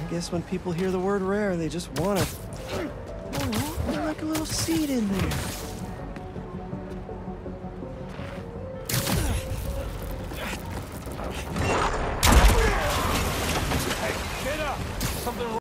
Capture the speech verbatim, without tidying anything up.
guess when people hear the word rare, they just want it. Oh, there's like a little seed in there. Hey, get up! Something wrong.